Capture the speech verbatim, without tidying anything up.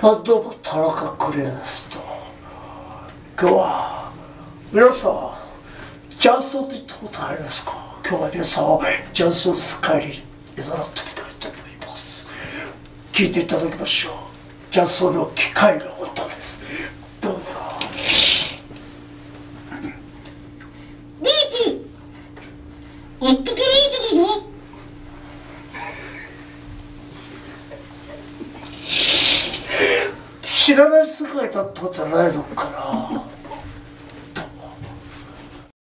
あ、どうも田中邦衛ですと。今日は皆さんジャンソンって言ったことありますか？今日は皆さんジャンソンスカイリーいざなってみたいと思います。聞いていただきましょう。ジャンソンの機械の音です。どうぞ。 リーチ一匹リーチでね。 知らない世界だったんじゃないのかな。